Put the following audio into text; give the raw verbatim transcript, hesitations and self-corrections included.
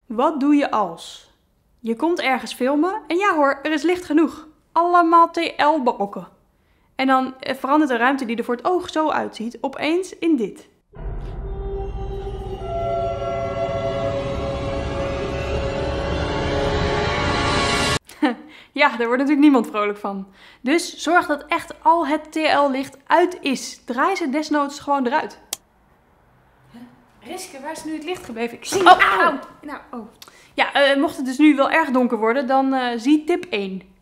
Wat doe je als? Je komt ergens filmen en ja hoor, er is licht genoeg. Allemaal T L-balken. En dan verandert de ruimte die er voor het oog zo uitziet opeens in dit. Ja, daar wordt natuurlijk niemand vrolijk van. Dus zorg dat echt al het T L-licht uit is. Draai ze desnoods gewoon eruit. Riske, waar is nu het licht gebleven? Ik zie het. Oh, auw. Nou, oh. Ja, uh, mocht het dus nu wel erg donker worden, dan uh, zie tip één.